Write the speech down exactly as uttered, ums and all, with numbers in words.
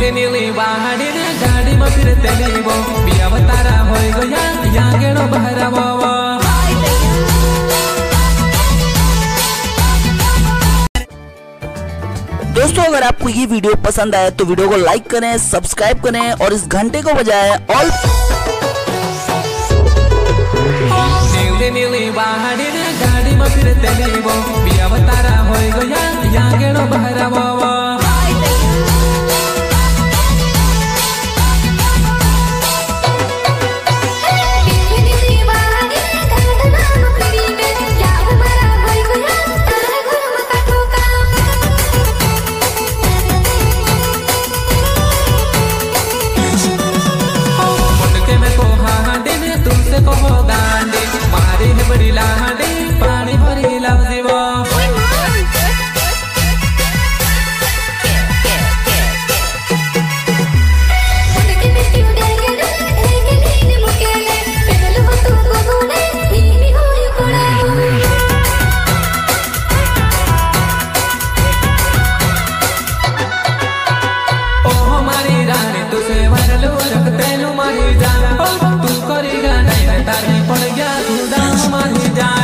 नीली बाहरी गाड़ी में फिर तेलीबो बिया तारा होय गया या गेणो बहरावो। दोस्तों अगर आपको ये वीडियो पसंद आए तो वीडियो को लाइक करें, सब्सक्राइब करें और इस घंटे को बजाएं ऑल। नीली नीली बाहरी गाड़ी में फिर तेलीबो बिया तारा होय गया या गेणो बहरावो। तू करेगा नहीं तारी पड़ गया तू दाम मारी जा।